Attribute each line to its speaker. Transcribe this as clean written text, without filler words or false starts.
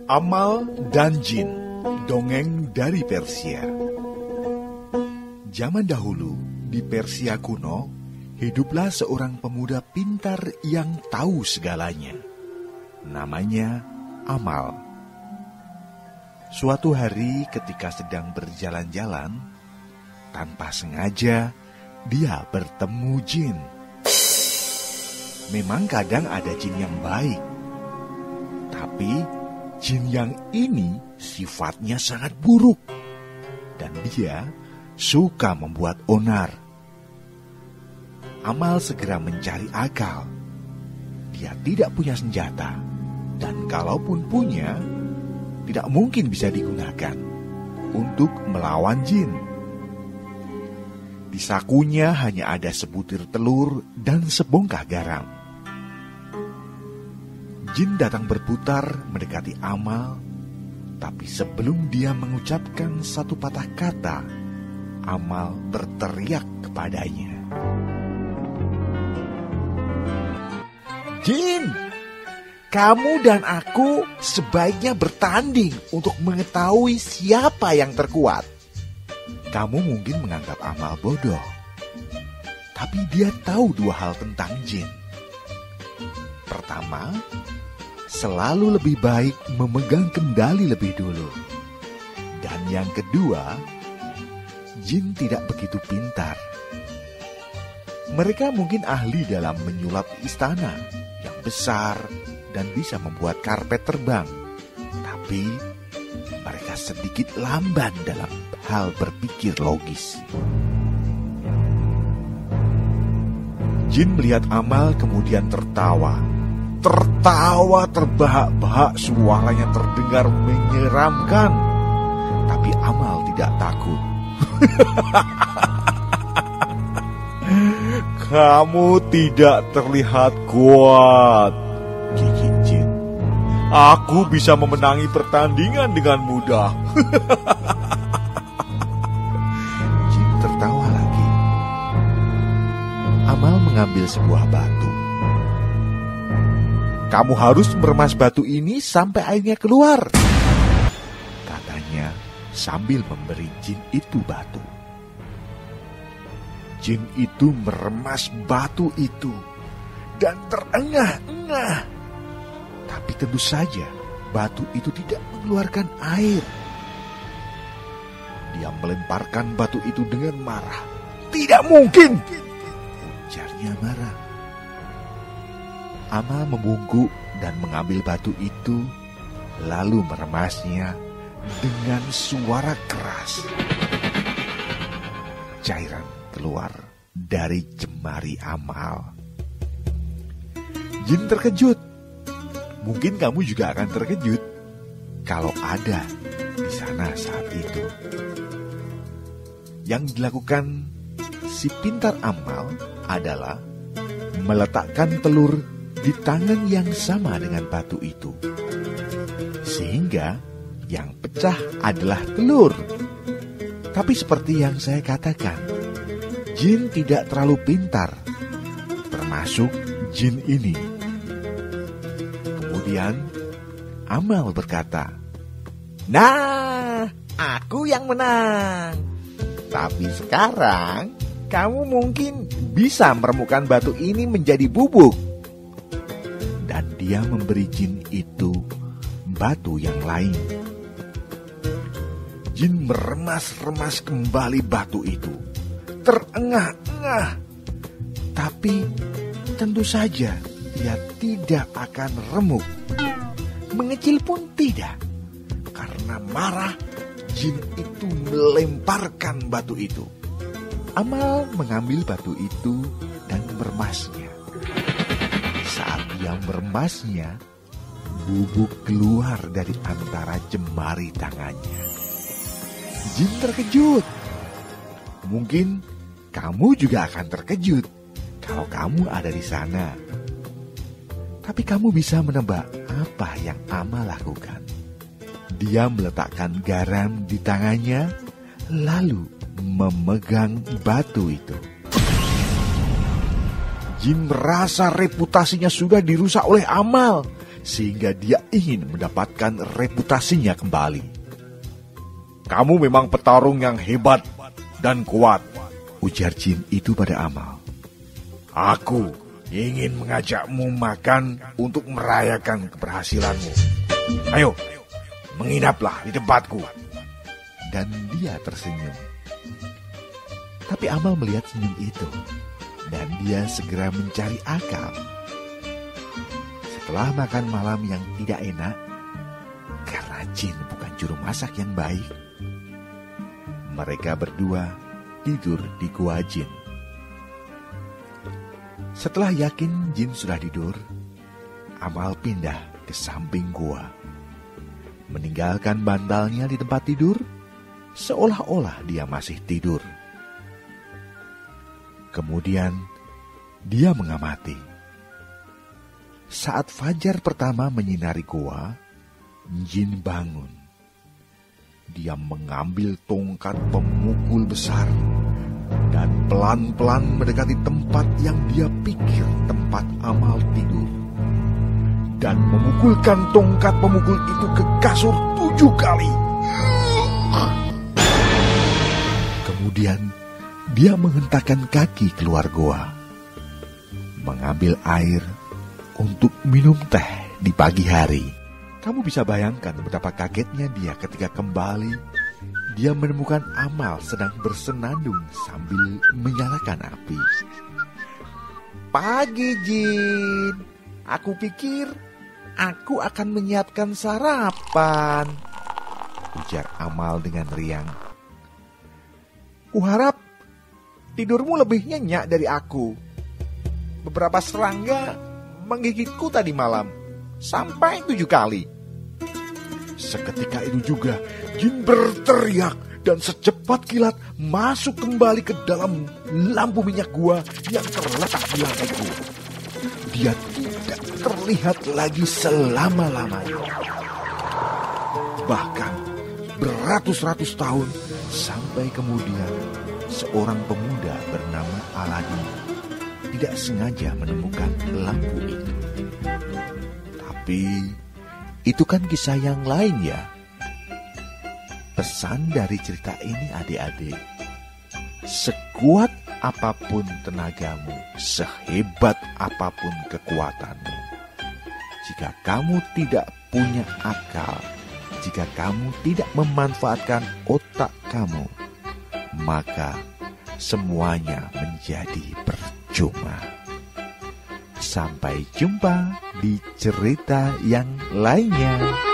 Speaker 1: Amal dan Jin, dongeng dari Persia. Zaman dahulu, di Persia kuno, hiduplah seorang pemuda pintar yang tahu segalanya. Namanya Amal. Suatu hari ketika sedang berjalan-jalan, tanpa sengaja, dia bertemu jin. Memang kadang ada jin yang baik, tapi jin yang ini sifatnya sangat buruk, dan dia suka membuat onar. Amal segera mencari akal. Dia tidak punya senjata, dan kalaupun punya, tidak mungkin bisa digunakan untuk melawan jin. Di sakunya hanya ada sebutir telur dan sebongkah garam. Jin datang berputar mendekati Amal, tapi sebelum dia mengucapkan satu patah kata, Amal berteriak kepadanya. "Jin, kamu dan aku sebaiknya bertanding untuk mengetahui siapa yang terkuat." Kamu mungkin menganggap Amal bodoh, tapi dia tahu dua hal tentang jin. Pertama, selalu lebih baik memegang kendali lebih dulu. Dan yang kedua, jin tidak begitu pintar. Mereka mungkin ahli dalam menyulap istana yang besar dan bisa membuat karpet terbang. Tapi mereka sedikit lamban dalam hal berpikir logis. Jin melihat Amal kemudian tertawa. Tertawa terbahak-bahak, suaranya terdengar menyeramkan. Tapi Amal tidak takut. "Kamu tidak terlihat kuat," gigit Jin. "Aku bisa memenangi pertandingan dengan mudah." Jin tertawa lagi. Amal mengambil sebuah batu. "Kamu harus meremas batu ini sampai airnya keluar," katanya sambil memberi jin itu batu. Jin itu meremas batu itu dan terengah-engah. Tapi tentu saja batu itu tidak mengeluarkan air. Dia melemparkan batu itu dengan marah. "Tidak mungkin!" ujarnya marah. Amal membungkuk dan mengambil batu itu, lalu meremasnya dengan suara keras. Cairan keluar dari jemari Amal. Jin terkejut. Mungkin kamu juga akan terkejut kalau ada di sana saat itu. Yang dilakukan si pintar Amal adalah meletakkan telur di tangan yang sama dengan batu itu, sehingga yang pecah adalah telur. Tapi seperti yang saya katakan, jin tidak terlalu pintar, termasuk jin ini. Kemudian Amal berkata, "Nah, aku yang menang. Tapi sekarang kamu mungkin bisa meremukkan batu ini menjadi bubuk." Dan dia memberi jin itu batu yang lain. Jin meremas-remas kembali batu itu, terengah-engah. Tapi tentu saja dia tidak akan remuk. Mengecil pun tidak. Karena marah, jin itu melemparkan batu itu. Amal mengambil batu itu dan meremasnya. Saat dia meremasnya, bubuk keluar dari antara jemari tangannya. Jin terkejut. Mungkin kamu juga akan terkejut kalau kamu ada di sana. Tapi kamu bisa menebak apa yang Amal lakukan. Dia meletakkan garam di tangannya, lalu memegang batu itu. Jin merasa reputasinya sudah dirusak oleh Amal, sehingga dia ingin mendapatkan reputasinya kembali. "Kamu memang petarung yang hebat dan kuat," ujar jin itu pada Amal. "Aku ingin mengajakmu makan untuk merayakan keberhasilanmu. Ayo, menginaplah di tempatku." Dan dia tersenyum. Tapi Amal melihat senyum itu, dan dia segera mencari akal. Setelah makan malam yang tidak enak, karena jin bukan juru masak yang baik, mereka berdua tidur di gua jin. Setelah yakin jin sudah tidur, Amal pindah ke samping gua, meninggalkan bantalnya di tempat tidur, seolah-olah dia masih tidur. Kemudian dia mengamati. Saat fajar pertama menyinari gua, jin bangun. Dia mengambil tongkat pemukul besar dan pelan-pelan mendekati tempat yang dia pikir tempat Amal tidur, dan memukulkan tongkat pemukul itu ke kasur 7 kali. Kemudian dia menghentakkan kaki keluar goa, mengambil air untuk minum teh di pagi hari. Kamu bisa bayangkan betapa kagetnya dia ketika kembali. Dia menemukan Amal sedang bersenandung sambil menyalakan api. "Pagi, Jin. Aku pikir aku akan menyiapkan sarapan," ujar Amal dengan riang. "Kuharap tidurmu lebih nyenyak dari aku. Beberapa serangga menggigitku tadi malam sampai 7 kali." Seketika itu juga jin berteriak dan secepat kilat masuk kembali ke dalam lampu minyak gua yang terletak di lantai gua. Dia tidak terlihat lagi selama-lamanya. Bahkan beratus-ratus tahun sampai kemudian seorang pemuda bernama Aladin tidak sengaja menemukan lampu itu. Tapi itu kan kisah yang lain ya. Pesan dari cerita ini adik-adik, sekuat apapun tenagamu, sehebat apapun kekuatanmu, jika kamu tidak punya akal, jika kamu tidak memanfaatkan otak kamu, maka semuanya menjadi percuma. Sampai jumpa di cerita yang lainnya.